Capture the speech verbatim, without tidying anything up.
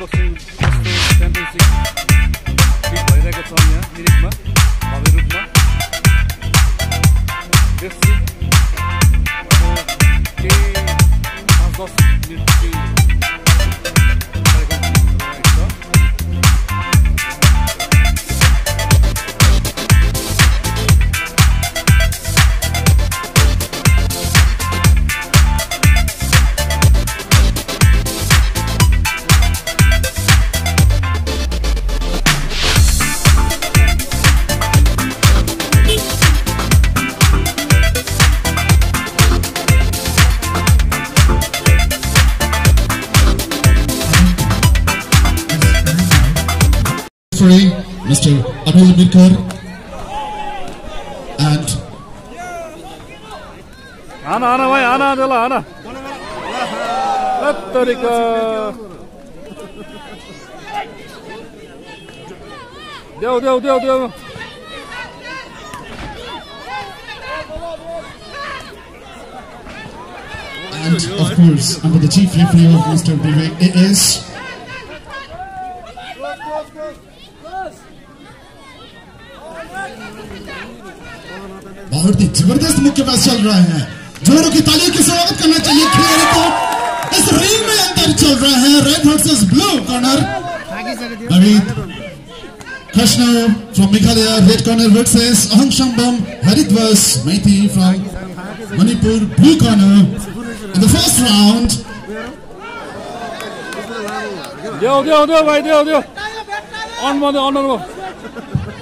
Boxing championship fit भइरहेको छ यहाँ मिरिकमा भव्य रूपमा। त्यसपछि केही पाँच दस minute Mister Anil Mirkar and Ana Ana bhai Ana jala Ana Latarika Deu deu deu deu and of course under the chief referee of Mister Vivek A S बहुत ही जबरदस्त मुक्केबाज चल रहा है। जोरों की तालियों के स्वागत करना चाहिए खिलाड़ी को। इस रिंग में अंतर चल रहा है red versus blue corner. David Krishna from Meghalaya red corner versus Ahang Shambam Haridwas Maithi from Manipur blue corner in the first round. Deo deo deo bhai deo deo on mo on mo